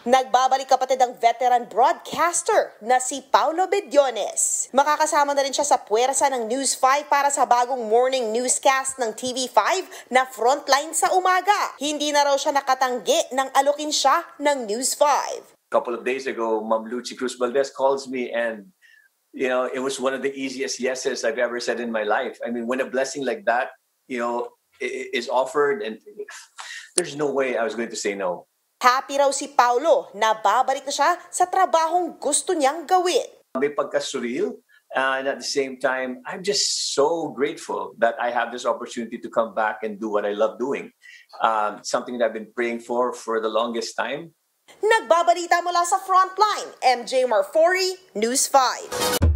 Nagbabalik kapatid ang veteran broadcaster na si Paulo Bediones. Makakasama na rin siya sa puwersa ng News 5 para sa bagong morning newscast ng TV5 na Frontline sa umaga. Hindi na raw siya nakatanggi nang alokin siya ng News 5. Couple of days ago, Ma'am Lucy Cruz Valdez calls me and, it was one of the easiest yeses I've ever said in my life. I mean, when a blessing like that, is offered, and there's no way I was going to say no. Happy raw si Paulo na babalik na siya sa trabahong gusto niyang gawin. May pagka-surreal, and at the same time, I'm just so grateful that I have this opportunity to come back and do what I love doing. Something that I've been praying for the longest time. Nagbabalita mula sa Frontline, MJ Marfori, News 5.